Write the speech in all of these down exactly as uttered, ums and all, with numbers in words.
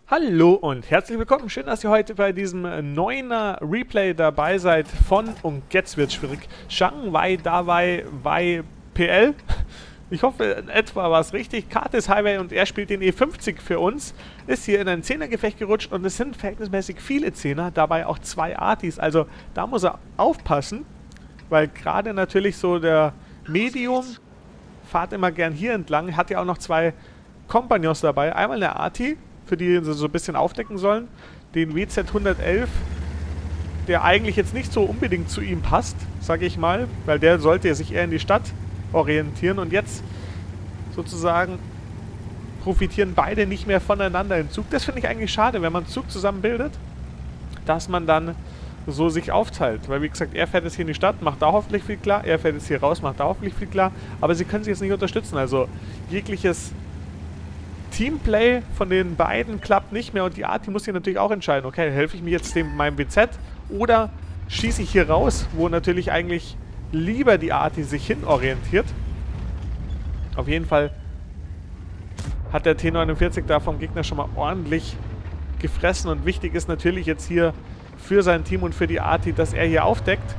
Hallo und herzlich willkommen. Schön, dass ihr heute bei diesem neuner Replay dabei seid von, und jetzt wird schwierig, Shang Wei Dawei Wei P L. Ich hoffe, in etwa war es richtig. Curtis Highway und er spielt den E fünfzig für uns. Ist hier in ein Zehnergefecht gerutscht und es sind verhältnismäßig viele Zehner, dabei auch zwei Artis. Also da muss er aufpassen, weil gerade natürlich so der Medium fahrt immer gern hier entlang. Hat ja auch noch zwei Kompagnons dabei. Einmal eine Arti, für die sie so ein bisschen aufdecken sollen. Den W Z hundertelf, der eigentlich jetzt nicht so unbedingt zu ihm passt, sage ich mal, weil der sollte sich eher in die Stadt orientieren. Und jetzt sozusagen profitieren beide nicht mehr voneinander im Zug. Das finde ich eigentlich schade, wenn man einen Zug zusammen bildet, dass man dann so sich aufteilt. Weil wie gesagt, er fährt jetzt hier in die Stadt, macht da hoffentlich viel klar. Er fährt jetzt hier raus, macht da hoffentlich viel klar. Aber sie können sich jetzt nicht unterstützen. Also jegliches Teamplay von den beiden klappt nicht mehr und die Arti muss hier natürlich auch entscheiden, okay, helfe ich mir jetzt dem meinem W Z oder schieße ich hier raus, wo natürlich eigentlich lieber die Arti sich hin orientiert. Auf jeden Fall hat der T neunundvierzig da vom Gegner schon mal ordentlich gefressen und wichtig ist natürlich jetzt hier für sein Team und für die Arti, dass er hier aufdeckt.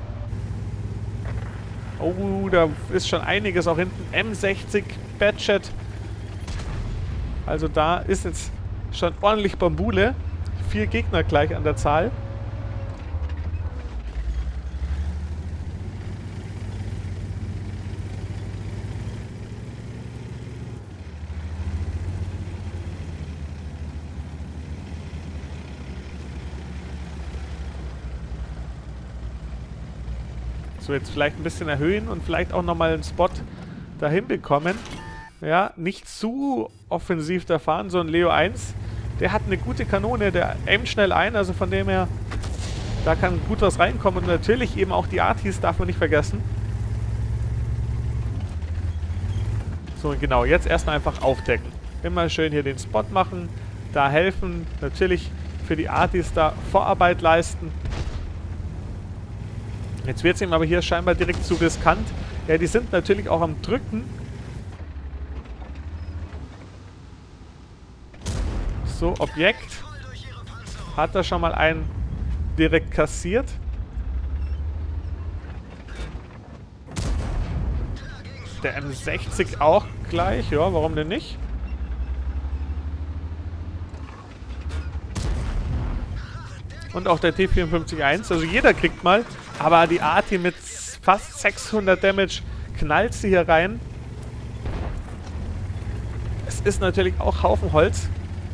Oh, da ist schon einiges auch hinten. M sechzig, Batchet. Also da ist jetzt schon ordentlich Bambule. Vier Gegner gleich an der Zahl. So, jetzt vielleicht ein bisschen erhöhen und vielleicht auch nochmal einen Spot dahin bekommen. Ja, nicht zu offensiv da fahren, so ein Leo eins. Der hat eine gute Kanone, der aimt schnell ein, also von dem her, da kann gut was reinkommen. Und natürlich eben auch die Artis darf man nicht vergessen. So, und genau, jetzt erstmal einfach aufdecken. Immer schön hier den Spot machen, da helfen, natürlich für die Artis da Vorarbeit leisten. Jetzt wird es ihm aber hier scheinbar direkt zu riskant. Ja, die sind natürlich auch am Drücken. So, Objekt. Hat er schon mal einen direkt kassiert. Der M sechzig auch gleich. Ja, warum denn nicht? Und auch der T vierundfünfzig eins. Also jeder kriegt mal. Aber die Arti mit fast sechshundert Damage knallt sie hier rein. Es ist natürlich auch Haufen Holz.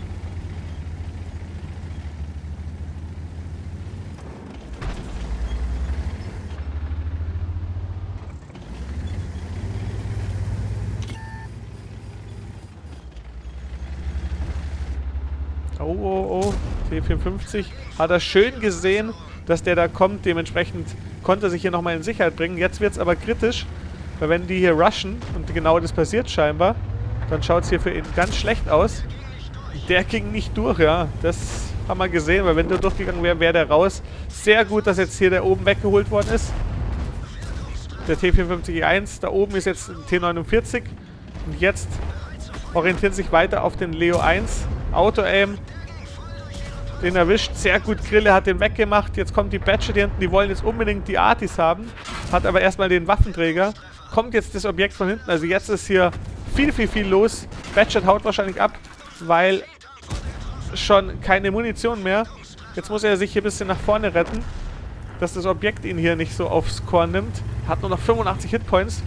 Oh, oh, oh. T vierundfünfzig. Hat er schön gesehen, dass der da kommt. Dementsprechend konnte er sich hier nochmal in Sicherheit bringen. Jetzt wird es aber kritisch, weil wenn die hier rushen, und genau das passiert scheinbar, dann schaut es hier für ihn ganz schlecht aus. Der ging nicht durch, ja. Das haben wir gesehen, weil wenn der durchgegangen wäre, wäre der raus. Sehr gut, dass jetzt hier der oben weggeholt worden ist. Der T vierundfünfzig E eins. Da oben ist jetzt ein T neunundvierzig. Und jetzt orientiert sich weiter auf den Leo eins. Auto-Aim. Den erwischt. Sehr gut. Grille hat den weggemacht. Jetzt kommt die Batchet hier hinten. Die wollen jetzt unbedingt die Artis haben. Hat aber erstmal den Waffenträger. Kommt jetzt das Objekt von hinten. Also jetzt ist hier viel, viel, viel los. Batchet haut wahrscheinlich ab, weil schon keine Munition mehr. Jetzt muss er sich hier ein bisschen nach vorne retten, dass das Objekt ihn hier nicht so aufs Korn nimmt. Hat nur noch fünfundachtzig Hitpoints.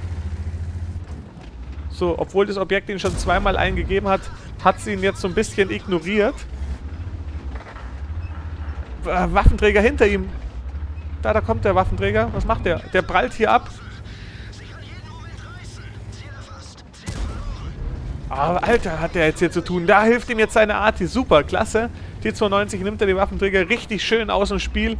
So, obwohl das Objekt ihn schon zweimal eingegeben hat, hat sie ihn jetzt so ein bisschen ignoriert. Waffenträger hinter ihm. Da, da kommt der Waffenträger. Was macht der? Der prallt hier ab. Aber Alter, hat der jetzt hier zu tun. Da hilft ihm jetzt seine Arti. Super, klasse. T zweiundneunzig nimmt er den Waffenträger richtig schön aus dem Spiel.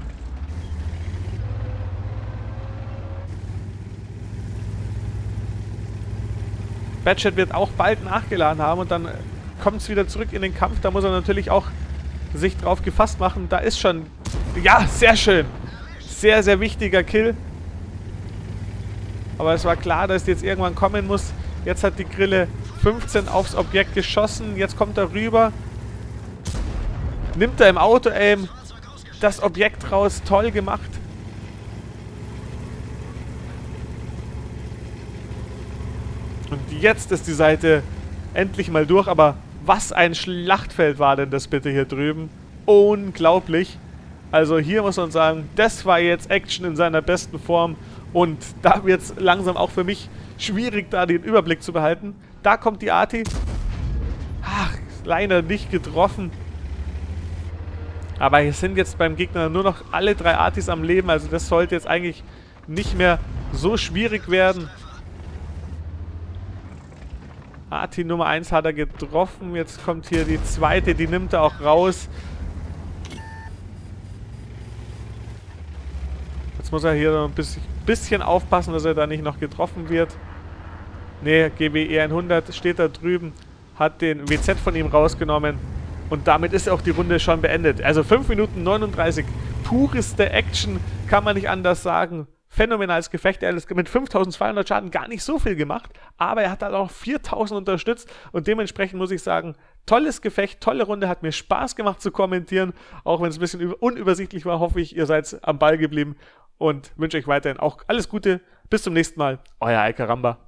Batchet wird auch bald nachgeladen haben und dann kommt es wieder zurück in den Kampf. Da muss er natürlich auch sich drauf gefasst machen. Da ist schon... Ja, sehr schön. Sehr, sehr wichtiger Kill. Aber es war klar, dass es jetzt irgendwann kommen muss. Jetzt hat die Grille fünfzehn aufs Objekt geschossen. Jetzt kommt er rüber. nimmt er im Auto-Aim das Objekt raus. Toll gemacht. Und jetzt ist die Seite endlich mal durch, aber was ein Schlachtfeld war denn das bitte hier drüben? Unglaublich. Also hier muss man sagen, das war jetzt Action in seiner besten Form und da wird es langsam auch für mich schwierig, da den Überblick zu behalten. Da kommt die Arti. Ach, leider nicht getroffen. Aber hier sind jetzt beim Gegner nur noch alle drei Artis am Leben, also das sollte jetzt eigentlich nicht mehr so schwierig werden. Arti Nummer eins hat er getroffen. Jetzt kommt hier die zweite, die nimmt er auch raus. Jetzt muss er hier noch ein bisschen, bisschen aufpassen, dass er da nicht noch getroffen wird. Ne, G W E hundert steht da drüben, hat den W Z von ihm rausgenommen. Und damit ist auch die Runde schon beendet. Also fünf Minuten neununddreißig. Pureste Action, kann man nicht anders sagen. Phänomenales Gefecht. Er hat mit fünftausendzweihundert Schaden gar nicht so viel gemacht, aber er hat halt auch viertausend unterstützt und dementsprechend muss ich sagen, tolles Gefecht, tolle Runde, hat mir Spaß gemacht zu kommentieren, auch wenn es ein bisschen unübersichtlich war, hoffe ich, ihr seid am Ball geblieben und wünsche euch weiterhin auch alles Gute. Bis zum nächsten Mal, euer Alcaramba.